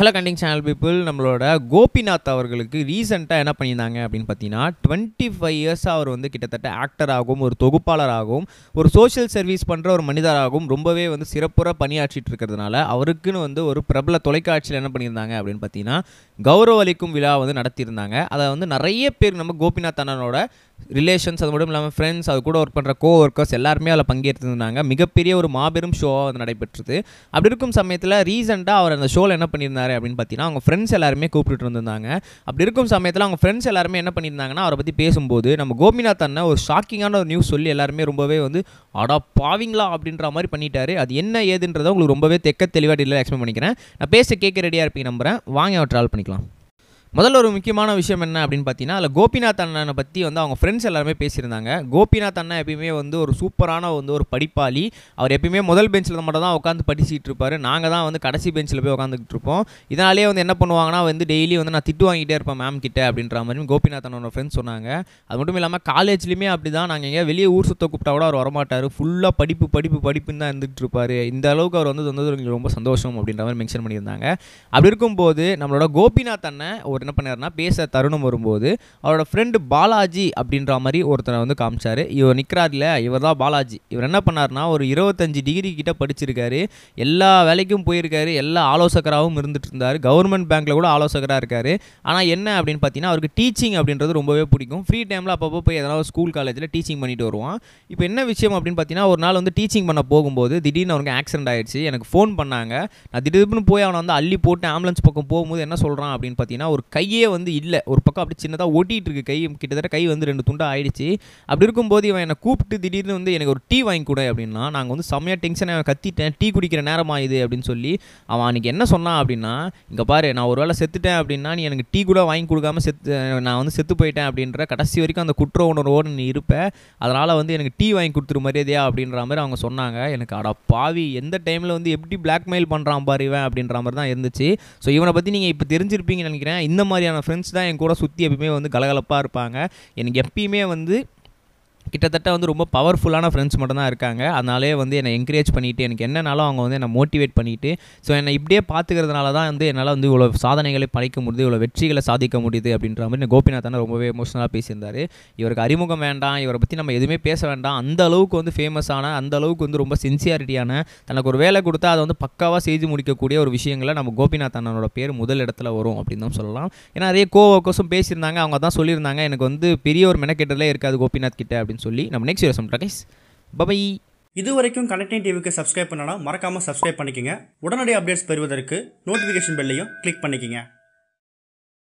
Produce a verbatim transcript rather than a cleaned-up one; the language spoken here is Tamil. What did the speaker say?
ஹலோ கண்டிங் சேனல் பீப்புள், நம்மளோட கோபிநாத் அவர்களுக்கு ரீசெண்டாக என்ன பண்ணியிருந்தாங்க அப்படின்னு பார்த்தீங்கன்னா, டுவெண்ட்டி ஃபைவ் இயர்ஸாக அவர் வந்து கிட்டத்தட்ட ஆக்டராகவும் ஒரு தொகுப்பாளராகவும் ஒரு சோஷியல் சர்வீஸ் பண்ணுற ஒரு மனிதராகவும் ரொம்பவே வந்து சிறப்புற பணியாற்றிட்டு இருக்கிறதுனால அவருக்குன்னு வந்து ஒரு பிரபல தொலைக்காட்சியில் என்ன பண்ணியிருந்தாங்க அப்படின்னு பார்த்தீங்கன்னா, கௌரவ அளிக்கும் விழா வந்து நடத்தியிருந்தாங்க. அதை வந்து நிறைய பேர் நம்ம கோபிநாத் அண்ணனோட ரிலேஷன்ஸ், அது மட்டும் இல்லாமல் ஃப்ரெண்ட்ஸ், அது கூட ஒர்க் பண்ணுற கோ ஒர்க்கர்ஸ் எல்லாருமே அதில் பங்கேற்றிருந்தாங்க. மிகப்பெரிய ஒரு மாபெரும் ஷோவாக வந்து நடைபெற்றது. அப்படி இருக்கும் சமயத்தில் ரீசெண்டாக அவர் அந்த ஷோவில் என்ன பண்ணியிருந்தாரு அப்படின்னு பார்த்தீங்கன்னா, அவங்க ஃப்ரெண்ட்ஸ் எல்லாருமே கூப்பிட்டு இருந்திருந்தாங்க. அப்படி இருக்கும் சமயத்தில் அவங்க ஃப்ரெண்ட்ஸ் எல்லாருமே என்ன பண்ணியிருந்தாங்கன்னா, அவரை பற்றி பேசும்போது நம்ம கோபிநாத் அண்ணன் ஒரு ஷாக்கிங்கான ஒரு நியூஸ் சொல்லி எல்லாருமே ரொம்பவே வந்து அடா பாவிங்களா அப்படின்ற மாதிரி பண்ணிட்டாரு. அது என்ன ஏதுன்றதை உங்களுக்கு ரொம்பவே தெக்க தெளிவாக டீலாக எக்ஸ்பிளைன் பண்ணிக்கிறேன். நான் பேச கேட்க ரெடியாக இருப்பீங்க நம்புறேன். வாங்க அவர் ட்ராவல் பண்ணிக்கலாம். முதல்ல ஒரு முக்கியமான விஷயம் என்ன அப்படின்னு பார்த்தீங்கன்னா, அதில் கோபிநாத் அண்ணனை பற்றி வந்து அவங்க ஃப்ரெண்ட்ஸ் எல்லாருமே பேசியிருந்தாங்க. கோபிநாத் அண்ணன் எப்பயுமே வந்து ஒரு சூப்பரான வந்து ஒரு படிப்பாளி. அவர் எப்பயுமே முதல் பெஞ்சில் மட்டும் தான் உட்காந்து படிச்சுட்டு இருப்பார். நாங்கள் தான் வந்து கடைசி பெஞ்சில் போய் உட்காந்துக்கிட்டு இருப்போம். இதனாலே வந்து என்ன பண்ணுவாங்கன்னா, வந்து டெய்லி வந்து நான் திட்டு வாங்கிட்டே இருப்பேன் மேம் கிட்ட அப்படின்ற மாதிரி கோபிநாத் அண்ணனோட ஃப்ரெண்ட்ஸ் சொன்னாங்க. அது மட்டும் இல்லாமல் காலேஜ்லேயுமே அப்படி தான். நாங்கள் எங்கேயா வெளியே ஊர் சுத்த கூப்பிட்டா கூட அவர் வரமாட்டார். ஃபுல்லாக படிப்பு படிப்பு படிப்புன்னு தான் இருந்துகிட்டு இருப்பார். இந்த அளவுக்கு அவர் வந்து வந்தது எங்களுக்கு ரொம்ப சந்தோஷம் அப்படின்ற மாதிரி மென்ஷன் பண்ணியிருந்தாங்க. அப்படி இருக்கும்போது நம்மளோட கோபிநாத் அண்ணன் ஒரு என்ன பண்ணாருன்னா, பேச தருணம் வரும்போது அவரோட ஃப்ரெண்டு பாலாஜி அப்படின்ற மாதிரி ஒருத்தரை வந்து காமிச்சார். இவர் நிற்கிறார்ல, இவர் தான் பாலாஜி. இவர் என்ன பண்ணார்னா, ஒரு இருபத்தஞ்சு டிகிரி கிட்ட படிச்சிருக்காரு. எல்லா வேலைக்கும் போயிருக்காரு. எல்லா ஆலோசகராகவும் இருந்துட்டு இருந்தார். கவர்மெண்ட் பேங்க்கில் கூட ஆலோசகராக இருக்கார். ஆனால் என்ன அப்படின்னு பார்த்தீங்கன்னா, அவருக்கு டீச்சிங் அப்படின்றது ரொம்பவே பிடிக்கும். ஃப்ரீ டைமில் அப்பப்போ போய் எதனா ஸ்கூல் காலேஜில் டீச்சிங் பண்ணிட்டு வருவான். இப்போ என்ன விஷயம் அப்படின்னு பார்த்தீங்கன்னா, ஒரு நாள் வந்து டீச்சிங் பண்ண போகும்போது திடீர்னு அவருக்கு ஆக்சிடென்ட் ஆகிடுச்சு. எனக்கு ஃபோன் பண்ணாங்க. நான் திடீர்னு போய் அவனை வந்து அள்ளி போட்டு ஆம்புலன்ஸ் பக்கம் போகும்போது என்ன சொல்கிறான் அப்படின்னு பார்த்தீங்கன்னா, ஒரு கையே வந்து இல்லை, ஒரு பக்கம் அப்படி சின்னதாக ஓட்டிகிட்டு இருக்கு கை. கிட்டத்தட்ட கை வந்து ரெண்டு துண்டாக ஆயிடுச்சு. அப்படி இருக்கும்போது இவன் என்னை கூப்பிட்டு திடீர்னு வந்து எனக்கு ஒரு டீ வாங்கி கொடு அப்படின்னா, நாங்கள் வந்து செம்மையாக டென்ஷனாக கத்திட்டேன். டீ குடிக்கிற நேரமா இது அப்படின்னு சொல்லி அவன் அன்றைக்கி என்ன சொன்னான் அப்படின்னா, இங்கே பாரு, நான் ஒரு வேளை செத்துட்டேன் அப்படின்னா நீ எனக்கு டீ கூட வாங்கி கொடுக்காம செத்து நான் வந்து செத்து போயிட்டேன் அப்படின்ற கடைசி வரைக்கும் அந்த குற்ற உணர்வோடு நீ இருப்பேன். அதனால் வந்து எனக்கு டீ வாங்கி கொடுத்துரு மரியாதையா அப்படின்ற மாதிரி அவங்க சொன்னாங்க. எனக்கு அடா பாவி, எந்த டைமில் வந்து எப்படி பிளாக்மெயில் பண்ணுறான் பாரு இவன் அப்படின்ற மாதிரி தான் இருந்துச்சு. ஸோ இவனை பற்றி நீங்கள் இப்போ தெரிஞ்சிருப்பீங்கன்னு நினைக்கிறேன். இந்த மாதிரியான ஃப்ரெண்ட்ஸ் தான் என் கூட சுற்றி எப்பயுமே வந்து கலகலப்பாக இருப்பாங்க. எனக்கு எப்பயுமே வந்து கிட்டத்தட்ட வந்து ரொம்ப பவர்ஃபுல்லான ஃப்ரெண்ட்ஸ் மட்டும் தான் இருக்காங்க. அதனாலே வந்து என்னை என்கரேஜ் பண்ணிவிட்டு எனக்கு என்னன்னாலும் அவங்க வந்து என்னை மோட்டிவேட் பண்ணிவிட்டு ஸோ என்னை இப்படியே பார்த்துக்கிறதுனால தான் வந்து என்னால் வந்து இவ்வளோ சாதனைகளை படைக்க முடியுது, இவ்வளோ வெற்றிகளை சாதிக்க முடியுது அப்படின்ற மாதிரி கோபிநாத் அண்ணன் ரொம்பவே எமோஷனலாக பேசியிருந்தார். இவருக்கு அறிமுகம் வேண்டாம், இவரை பற்றி நம்ம எதுவுமே பேச வேண்டாம். அந்த அளவுக்கு வந்து ஃபேமஸான, அந்த அளவுக்கு வந்து ரொம்ப சின்சியாரிட்டியான, தனக்கு ஒரு வேலை கொடுத்தா அதை வந்து பக்காவாக செய்து முடிக்கக்கூடிய ஒரு விஷயங்களை நம்ம கோபிநாத் அண்ணனோட பேர் முதல் இடத்துல வரும் அப்படின்னு தான் சொல்லலாம். ஏன்னா நிறைய கோ ஒர்க்கர்ஸும் பேசியிருந்தாங்க. அவங்க தான் சொல்லியிருந்தாங்க, எனக்கு வந்து பெரிய ஒரு மெனக்கெட்டலே இருக்காது கோபிநாத் கிட்ட அப்படின்னு சொல்லி. நம்ம நெக்ஸ்ட் வீடியோ சம்டா கைஸ், பை. இது வரைக்கும் கனெக்டிங் டிவிக்கு சப்ஸ்கிரைப் பண்ணனா மறக்காம சப்ஸ்கிரைப் பண்ணிக்கங்க. உடனடி அப்டேட்ஸ் பெறுவதற்கு நோட்டிஃபிகேஷன் பெல்லையும் கிளிக் பண்ணிக்கங்க.